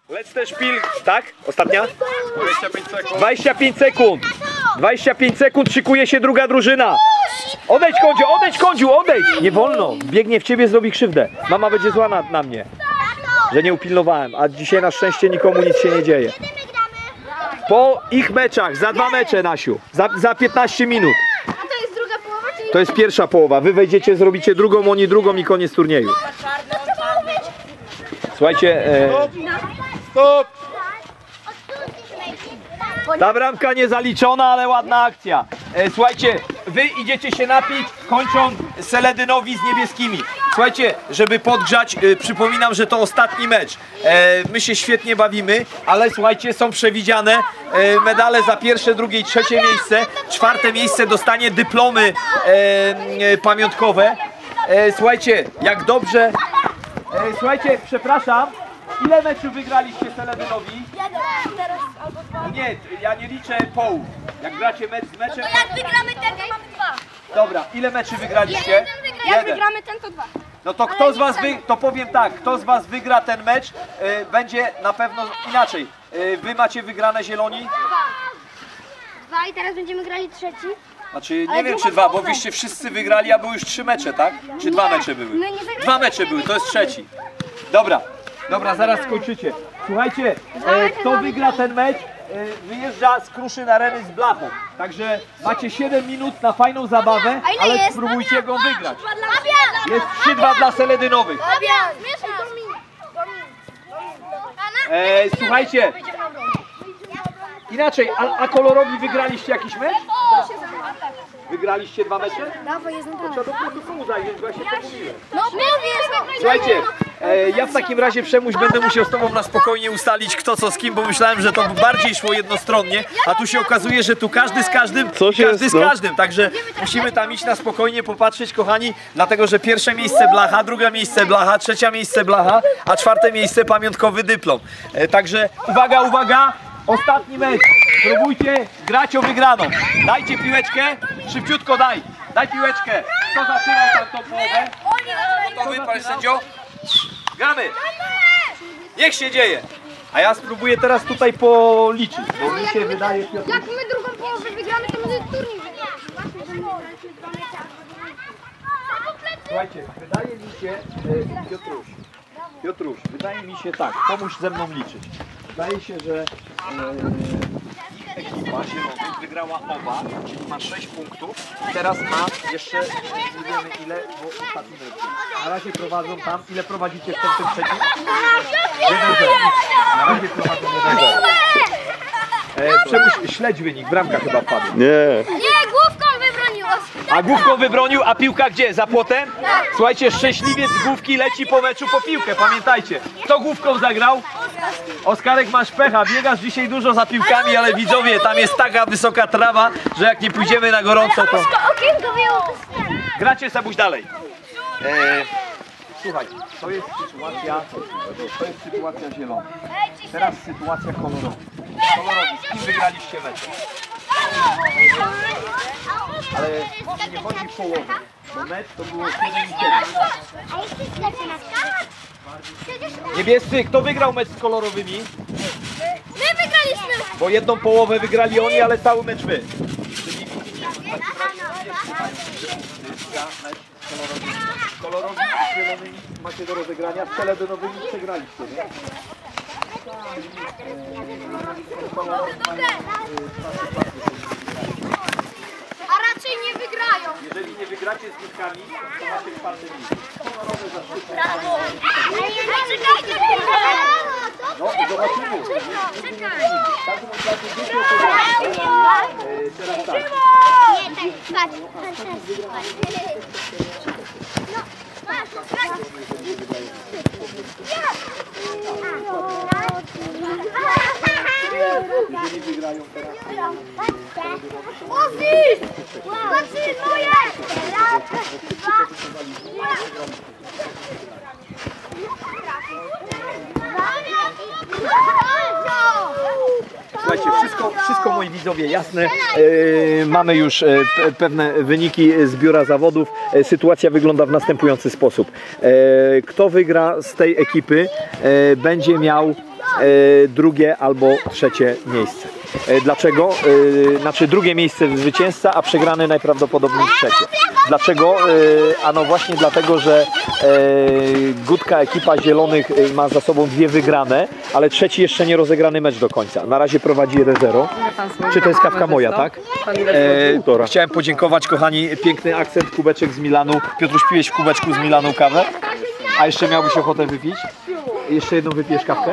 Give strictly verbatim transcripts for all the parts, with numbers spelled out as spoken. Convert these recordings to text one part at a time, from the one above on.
Let's też szpil, tak? Ostatnia? dwadzieścia pięć sekund. dwadzieścia pięć sekund. dwadzieścia pięć sekund, szykuje się druga drużyna. Odejdź, Kondziu, odejdź, Kondziu, odejdź. Nie wolno, biegnie w ciebie, zrobi krzywdę. Mama będzie zła na, na mnie, że nie upilnowałem, a dzisiaj na szczęście nikomu nic się nie dzieje. Po ich meczach, za dwa mecze, Nasiu, za, za piętnaście minut. A to jest druga połowa, czyli... To jest pierwsza połowa, wy wejdziecie, zrobicie drugą, oni drugą i koniec turnieju. Słuchajcie, e, Stop! ta bramka nie zaliczona, ale ładna akcja. E, słuchajcie, wy idziecie się napić, kończą Seledynowi z niebieskimi. Słuchajcie, żeby podgrzać, e, przypominam, że to ostatni mecz. E, my się świetnie bawimy, ale słuchajcie, są przewidziane e, medale za pierwsze, drugie i trzecie miejsce. Czwarte miejsce dostanie dyplomy e, e, pamiątkowe. E, słuchajcie, jak dobrze... E, słuchajcie, przepraszam, ile meczów wygraliście Seledynowi? Nie, ja nie liczę połów. Jak gracie mecz z meczem... Jak wygramy ten, to mamy dwa. Dobra, ile meczy wygraliście? Jeden wygra, jak wygramy ten, to dwa. No to kto z was wy... to powiem tak, kto z was wygra ten mecz, y, będzie na pewno inaczej. Y, wy macie wygrane zieloni? Dwa i teraz będziemy grali trzeci. Znaczy nie Ale wiem drugą czy dwa, bo połowę. wyście wszyscy wygrali, a były już trzy mecze, tak? Czy dwa mecze były? my nie wygraliśmy. Dwa mecze były, to jest trzeci. Dobra, dobra, zaraz skończycie. Słuchajcie, e, kto wygra ten mecz, e, wyjeżdża z Kruszyn Areny z blachą. Także macie siedem minut na fajną zabawę, A ile ale jest? spróbujcie go wygrać. Fabian! Jest trzy dwa dla Seledynowych. Fabian! E, słuchajcie, inaczej, a, a kolorowi wygraliście jakiś mecz? Wygraliście dwa mecze? No, bo jest Trzeba do protokołu zajrzeć, bo ja się pomyliłem. No, mówisz! Słuchajcie, e, ja w takim razie, Przemuś, będę musiał z tobą na spokojnie ustalić kto co z kim, bo myślałem, że to bardziej szło jednostronnie, a tu się okazuje, że tu każdy z każdym, Coś każdy jest, z no. każdym, także musimy tam iść na spokojnie, popatrzeć, kochani, dlatego, że pierwsze miejsce blacha, drugie miejsce blacha, trzecie miejsce blacha, a czwarte miejsce pamiątkowy dyplom. E, także uwaga, uwaga, ostatni mecz, próbujcie grać o wygraną. Dajcie piłeczkę, szybciutko daj, daj piłeczkę. Kto zaczynał tam tą połowę? Gotowy, panie sędzio? Gramy! Niech się dzieje! A ja spróbuję teraz tutaj policzyć, bo mi się wydaje... Piotr... Jak my drugą połowę wygramy, to my turniej wygramy. Słuchajcie, wydaje mi się... E, Piotruś, Piotruś, wydaje mi się tak, pomóż ze mną liczyć. Wydaje się, że... E, ekipa zielonych wygrała oba, czyli ma sześć punktów. Teraz ma jeszcze, nie wiemy ile, bo ostatni mecz. Na razie prowadzą tam, ile prowadzicie w tym, tym trzecim? jeden zero. Na razie prowadzą jeden zero. E, Przemuś, śledź wynik, bramka chyba wpadła. Nie. Nie, główką wybronił. A główką wybronił, a piłka gdzie? Za płotem? Słuchajcie, szczęśliwiec z główki leci po meczu po piłkę, pamiętajcie. Kto główką zagrał? Oskarek, masz pecha, biegasz dzisiaj dużo za piłkami, ale widzowie, tam jest taka wysoka trawa, że jak nie pójdziemy na gorąco, to... Okienko wyjęło. Gracie Sebuś dalej. E, słuchaj, to jest sytuacja, to jest sytuacja zielona. Teraz sytuacja kolorowa. Kolorowi, z kim wygraliście mecz? Ale nie chodzi o połowę, bo mecz to było siedem i siedem. A jest lepszy na Niebiescy, kto wygrał mecz z kolorowymi? My wygraliśmy! Bo jedną połowę wygrali oni, ale cały mecz wy. Kolorowi z zielonymi macie do rozegrania, z seledynowymi przegraliście, nie? A raczej nie wygrają. Jeżeli nie wygracie z nitkami, to macie czwarte miejsce. Kolorowe za szybko. Czekajcie, No i zobaczymy. W każdym razie wiecie, co teraz tak. Nie, tak, patrz, patrz. Jeżeli wygrają teraz... Ofi! Zaczynuję! Raz, dwa, Słuchajcie, Słuchajcie, wszystko, wszystko moi widzowie jasne. E, mamy już e, pe, pewne wyniki z biura zawodów. E, sytuacja wygląda w następujący sposób. E, kto wygra z tej ekipy e, będzie miał e, drugie albo trzecie miejsce. E, dlaczego? E, znaczy drugie miejsce zwycięzca, a przegrany najprawdopodobniej trzecie. Dlaczego? E, ano właśnie dlatego, że e, Gutka, ekipa Zielonych ma za sobą dwie wygrane, ale trzeci jeszcze nie rozegrany mecz do końca. Na razie prowadzi jeden zero. Czy to jest kawka moja, tak? E, chciałem podziękować, kochani, piękny akcent, kubeczek z Milanu. Piotruś, piłeś w kubeczku z Milanu kawę? A jeszcze miałbyś ochotę wypić? Jeszcze jedną wypijesz kawkę?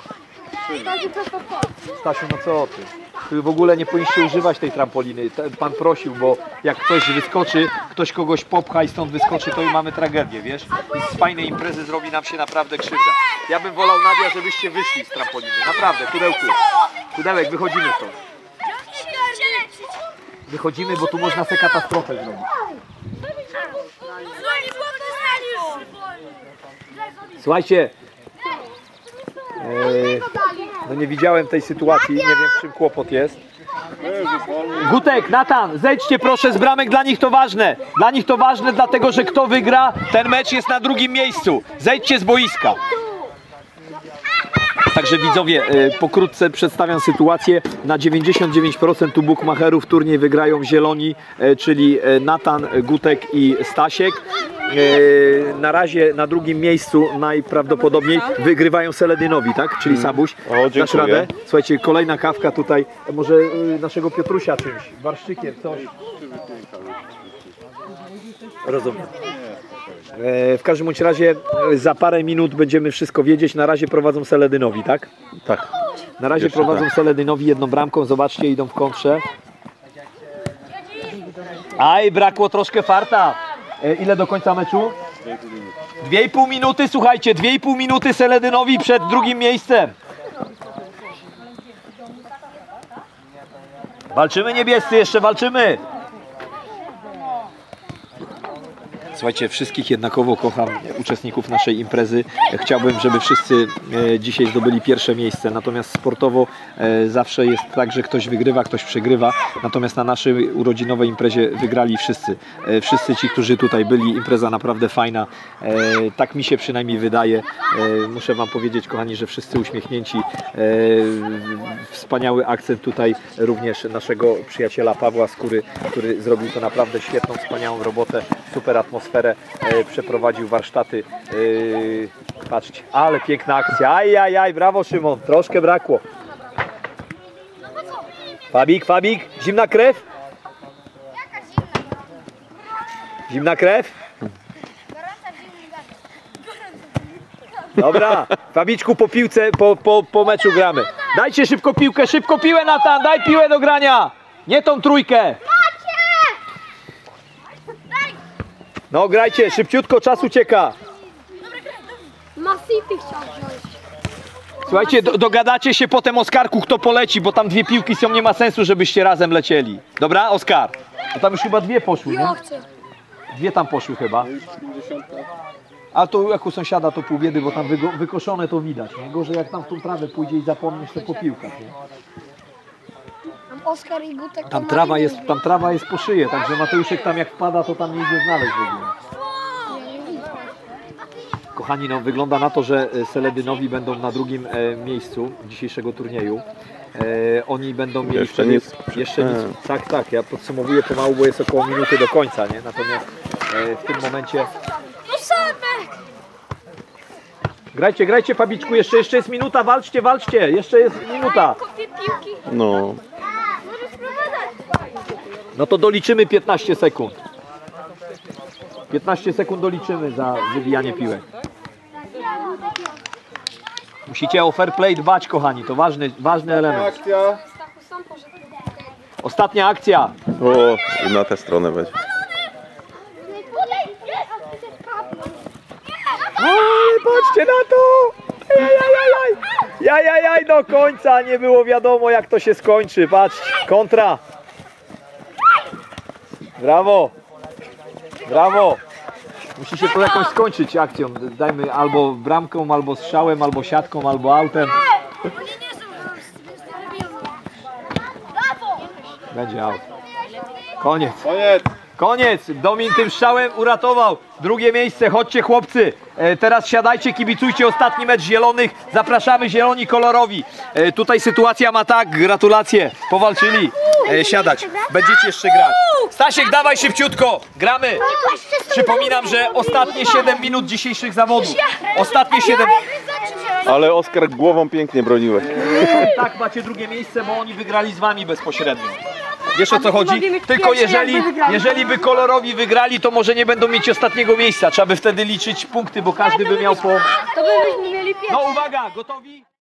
Stasiu, no co ty? Ty w ogóle nie powinniście używać tej trampoliny. Pan prosił, bo jak ktoś wyskoczy, ktoś kogoś popcha i stąd wyskoczy, to i mamy tragedię, wiesz? Z fajnej imprezy zrobi nam się naprawdę krzywda. Ja bym wolał, Nadia, żebyście wyszli z trampoliny. Naprawdę, pudełku. Pudełek, wychodzimy stąd. Wychodzimy, bo tu można sobie katastrofę zrobić. Słuchajcie, Eee, no nie widziałem tej sytuacji, nie wiem w czym kłopot jest. Gutek, Natan, zejdźcie proszę z bramek, dla nich to ważne. Dla nich to ważne, dlatego że kto wygra, ten mecz jest na drugim miejscu. Zejdźcie z boiska. Także widzowie, e, pokrótce przedstawiam sytuację. Na dziewięćdziesiąt dziewięć procent u bukmacherów turniej wygrają zieloni, e, czyli Natan, Gutek i Stasiek. E, na razie na drugim miejscu najprawdopodobniej wygrywają Seledynowi, tak? Czyli Sabuś. O, Dasz dziękuję. radę? Słuchajcie, kolejna kawka tutaj, może e, naszego Piotrusia czymś, barszczykiem, coś. Rozumiem. E, w każdym bądź razie e, za parę minut będziemy wszystko wiedzieć. Na razie prowadzą Seledynowi, tak? Tak. Na razie Jeszcze prowadzą tak. Seledynowi jedną bramką. Zobaczcie, idą w kontrze. Aj, brakło troszkę farta. E, ile do końca meczu? Dwie i pół minuty, słuchajcie, dwie i pół minuty Seledynowi przed drugim miejscem. Walczymy niebiescy, jeszcze walczymy. Słuchajcie, wszystkich jednakowo kocham, uczestników naszej imprezy. Chciałbym, żeby wszyscy e, dzisiaj zdobyli pierwsze miejsce. Natomiast sportowo e, zawsze jest tak, że ktoś wygrywa, ktoś przegrywa. Natomiast na naszej urodzinowej imprezie wygrali wszyscy. E, wszyscy ci, którzy tutaj byli. Impreza naprawdę fajna. E, tak mi się przynajmniej wydaje. E, muszę wam powiedzieć, kochani, że wszyscy uśmiechnięci. E, wspaniały akcent tutaj również naszego przyjaciela Pawła Skóry, który zrobił to naprawdę świetną, wspaniałą robotę. Super atmosferę. E, przeprowadził warsztaty. E, patrzcie, ale piękna akcja. Aj, aj, aj, brawo Szymon, troszkę brakło. Fabik, Fabik, zimna krew? Zimna krew? Dobra, Fabiczku, po piłce, po, po, po meczu gramy. Dajcie szybko piłkę, szybko piłę, Natan, daj piłę do grania. Nie tą trójkę. No grajcie, szybciutko, czas ucieka. Masity chciał wziąć. Słuchajcie, do, dogadacie się potem, Oskarku, kto poleci, bo tam dwie piłki są, nie ma sensu, żebyście razem lecieli. Dobra, Oskar? Bo tam już chyba dwie poszły, nie? Ja chcę. Dwie tam poszły chyba. A to jak u sąsiada to pół biedy, bo tam wygo, wykoszone to widać. Nie? Gorzej jak tam w tą trawę pójdzie i zapomnisz, to po piłkach. Nie? Tam Oskar i Gutek. Tam trawa jest, tam trawa jest po szyję, także Mateuszek tam jak wpada, to tam nie idzie znaleźć w ogóle. Kochani, no wygląda na to, że Seledynowi będą na drugim e, miejscu dzisiejszego turnieju. E, oni będą mieli Jeszcze wtedy, nic. jeszcze nic. Tak, tak, ja podsumowuję pomału, bo jest około minuty do końca, nie? Natomiast e, w tym momencie... No Sebek! Grajcie, grajcie, Fabiczku, jeszcze, jeszcze jest minuta, walczcie, walczcie, jeszcze jest minuta. Kopię piłki. No. Możesz sprowadzać. No to doliczymy piętnaście sekund. piętnaście sekund doliczymy za wybijanie piłek. Musicie o fair play dbać, kochani, to ważny, ważny element. Akcja. Stachu sam poszedł. Ostatnia akcja. O, i na tę stronę będzie. Ale patrzcie na to! Jajajaj! Jajajaj, do końca nie było wiadomo, jak to się skończy. Patrzcie, kontra. Brawo. Brawo. Musi się to jakoś skończyć akcją. Dajmy albo bramką, albo strzałem, albo siatką, albo autem. Będzie out. Koniec. Koniec! Koniec. Domin tym strzałem uratował. Drugie miejsce. Chodźcie chłopcy. E, teraz siadajcie, kibicujcie ostatni mecz zielonych. Zapraszamy zieloni kolorowi. E, tutaj sytuacja ma tak. Gratulacje. Powalczyli. E, siadać. Będziecie jeszcze grać. Stasiek, dawaj szybciutko. Gramy. Przypominam, że ostatnie siedem minut dzisiejszych zawodów. Ostatnie siedem. Ale Oskar głową pięknie broniłeś. Tak, macie drugie miejsce, bo oni wygrali z wami bezpośrednio. Wiesz o co chodzi? Tylko jeżeli, jeżeli by kolorowi wygrali, to może nie będą mieć ostatniego miejsca. Trzeba by wtedy liczyć punkty, bo każdy by miał po... To byśmy mieli pięć. No uwaga, gotowi?